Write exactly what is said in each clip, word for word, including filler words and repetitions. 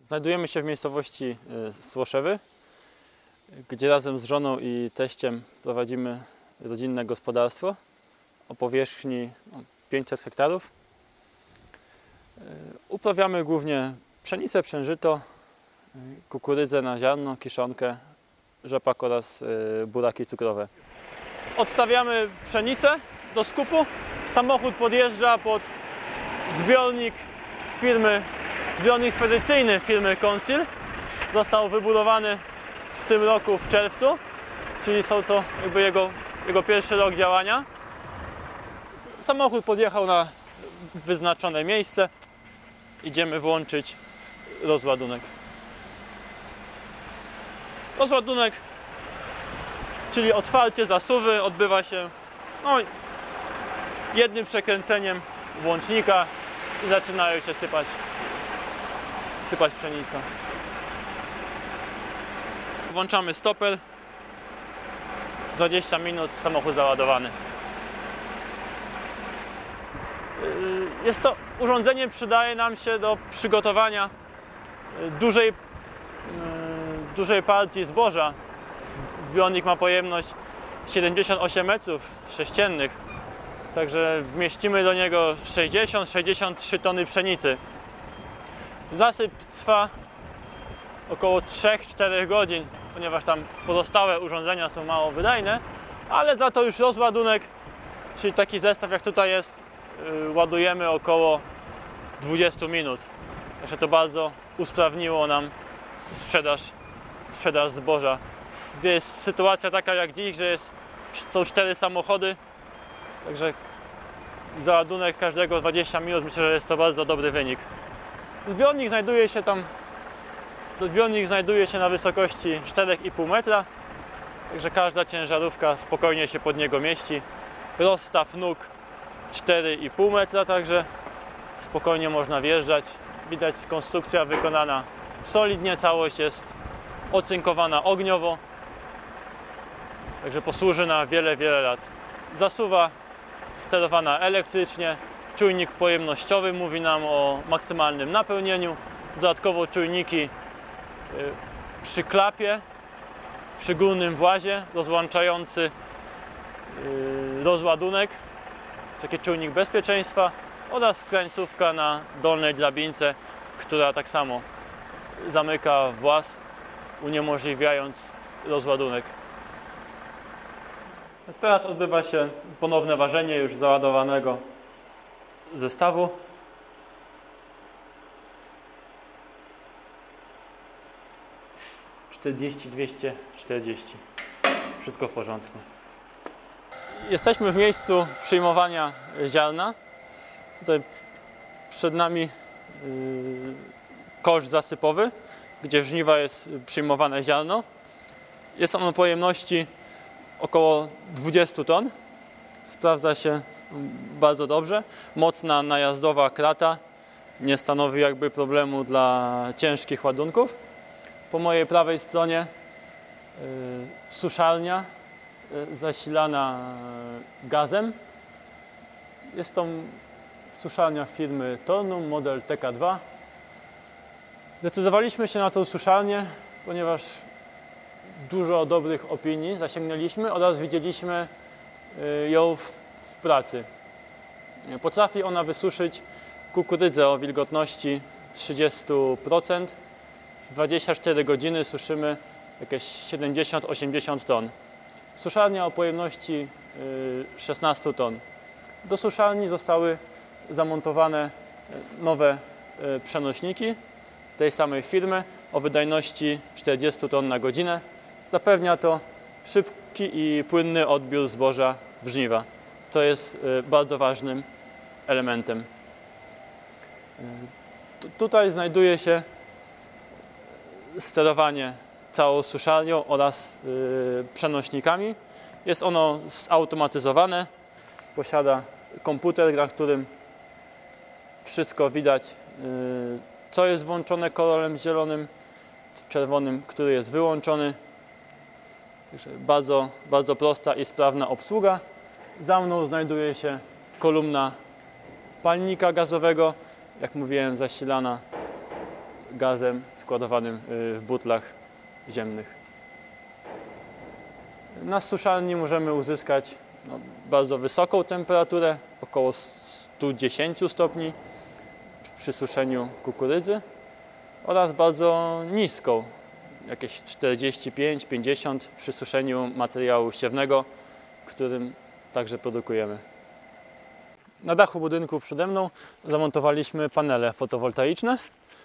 Znajdujemy się w miejscowości Słoszewy, gdzie razem z żoną i teściem prowadzimy rodzinne gospodarstwo o powierzchni pięćset hektarów. Uprawiamy głównie pszenicę, przężyto, kukurydzę na ziarno, kiszonkę, rzepak oraz buraki cukrowe. Odstawiamy pszenicę do skupu. Samochód podjeżdża pod zbiornik firmy, zbiornik spedycyjny firmy Consil. Został wybudowany w tym roku w czerwcu, czyli są to jakby jego, jego pierwszy rok działania. Samochód podjechał na wyznaczone miejsce. Idziemy włączyć rozładunek. Rozładunek, czyli otwarcie zasuwy, odbywa się no, jednym przekręceniem włącznika i zaczynają się sypać, sypać pszenica. Włączamy stoper. dwadzieścia minut, samochód załadowany. Jest to urządzenie, przydaje nam się do przygotowania dużej, dużej partii zboża. Zbiornik ma pojemność siedemdziesiąt osiem metrów sześciennych, także wmieścimy do niego sześćdziesiąt do sześćdziesięciu trzech tony pszenicy. Zasyp trwa około trzy do czterech godzin, ponieważ tam pozostałe urządzenia są mało wydajne, ale za to już rozładunek, czyli taki zestaw jak tutaj jest, ładujemy około dwadzieścia minut. Także to bardzo usprawniło nam sprzedaż, sprzedaż zboża. Gdy jest sytuacja taka jak dziś, że jest, są cztery samochody, także załadunek każdego dwadzieścia minut, myślę, że jest to bardzo dobry wynik. Zbiornik znajduje się tam, zbiornik znajduje się na wysokości cztery i pół metra, także każda ciężarówka spokojnie się pod niego mieści. Rozstaw nóg cztery i pół metra, także spokojnie można wjeżdżać. Widać, konstrukcja wykonana solidnie, całość jest ocynkowana ogniowo, także posłuży na wiele, wiele lat. Zasuwa sterowana elektrycznie, czujnik pojemnościowy mówi nam o maksymalnym napełnieniu, dodatkowo czujniki przy klapie, przy górnym włazie rozłączający rozładunek, taki czujnik bezpieczeństwa oraz skrańcówka na dolnej drabince, która tak samo zamyka właz, uniemożliwiając rozładunek. Teraz odbywa się ponowne ważenie już załadowanego zestawu. czterdzieści dwieście czterdzieści. Wszystko w porządku. Jesteśmy w miejscu przyjmowania ziarna. Tutaj przed nami yy, kosz zasypowy, gdzie w żniwa jest przyjmowane ziarno. Jest ono o pojemności około dwudziestu ton. Sprawdza się bardzo dobrze. Mocna najazdowa krata nie stanowi jakby problemu dla ciężkich ładunków. Po mojej prawej stronie yy, suszarnia yy, zasilana gazem. Jest to suszarnia firmy Tornum, model T K dwa. Zdecydowaliśmy się na tą suszarnię, ponieważ dużo dobrych opinii zasięgnęliśmy oraz widzieliśmy ją w, w pracy. Potrafi ona wysuszyć kukurydzę o wilgotności trzydzieści procent. W dwadzieścia cztery godziny suszymy jakieś siedemdziesiąt do osiemdziesięciu ton. Suszarnia o pojemności szesnaście ton. Do suszarni zostały zamontowane nowe przenośniki tej samej firmy o wydajności czterdzieści ton na godzinę. Zapewnia to szybki i płynny odbiór zboża w żniwa, co jest bardzo ważnym elementem. Tutaj znajduje się sterowanie całą suszarnią oraz przenośnikami. Jest ono zautomatyzowane, posiada komputer, na którym wszystko widać, co jest włączone kolorem zielonym, czerwonym, który jest wyłączony. Także bardzo, bardzo prosta i sprawna obsługa. Za mną znajduje się kolumna palnika gazowego, jak mówiłem, zasilana gazem składowanym w butlach ziemnych. Na suszarni możemy uzyskać no, bardzo wysoką temperaturę, około stu dziesięciu stopni przy suszeniu kukurydzy oraz bardzo niską, jakieś czterdzieści pięć do pięćdziesięciu przy suszeniu materiału siewnego, którym także produkujemy. Na dachu budynku przede mną zamontowaliśmy panele fotowoltaiczne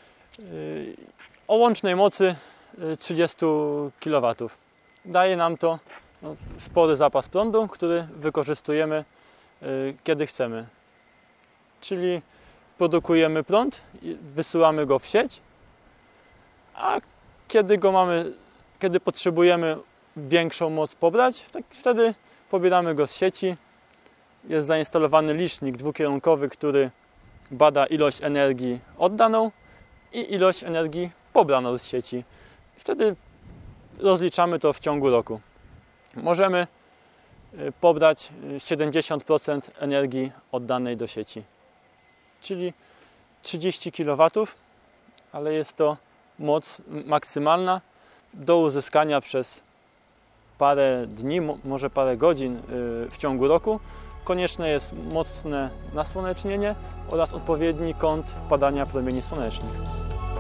o łącznej mocy trzydziestu kilowatów. Daje nam to no, spory zapas prądu, który wykorzystujemy kiedy chcemy. Czyli produkujemy prąd, wysyłamy go w sieć, a kiedy go mamy, kiedy potrzebujemy większą moc pobrać, tak wtedy pobieramy go z sieci. Jest zainstalowany licznik dwukierunkowy, który bada ilość energii oddaną i ilość energii pobraną z sieci. Wtedy rozliczamy to w ciągu roku. Możemy pobrać siedemdziesiąt procent energii oddanej do sieci, czyli trzydzieści kilowatów, ale jest to moc maksymalna do uzyskania przez parę dni, może parę godzin w ciągu roku. Konieczne jest mocne nasłonecznienie oraz odpowiedni kąt padania promieni słonecznych.